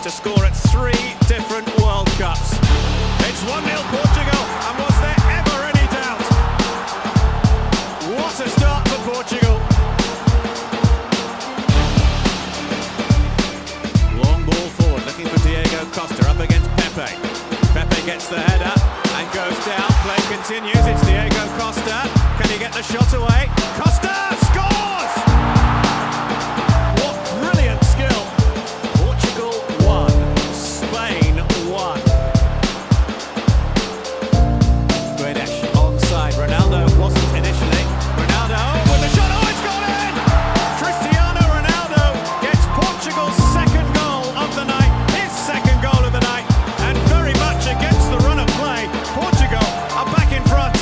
to score at 3 different World Cups. It's 1-0 Portugal, and was there ever any doubt? What a start for Portugal. Long ball forward, looking for Diego Costa, up against Pepe. Pepe gets the header and goes down. Play continues, it's Diego Costa. Can he get the shot away? Costa scores! What brilliant skill. Portugal 1, Spain 1. Guedes onside. Ronaldo wasn't initially. Ronaldo with the shot. Oh, it's gone in! Cristiano Ronaldo gets Portugal's second goal of the night. His second goal of the night. And very much against the run of play. Portugal are back in front.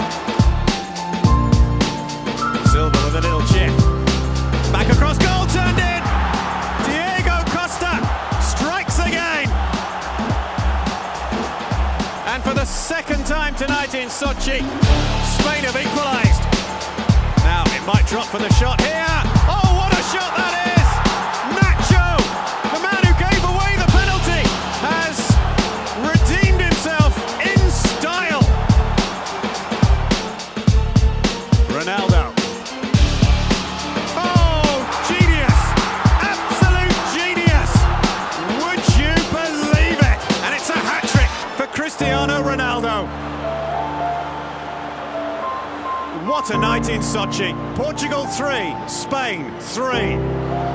Silva with a little chip. Back across goal, turned in. Diego Costa strikes again. And for the second time tonight in Sochi, Spain have equalised. Now it might drop for the shot here. Oh, what a shot that is! Nacho, the man who gave away the penalty, has redeemed himself in style. Ronaldo. Oh, genius! Absolute genius! Would you believe it? And it's a hat-trick for Cristiano Ronaldo. What a night in Sochi. Portugal 3, Spain 3.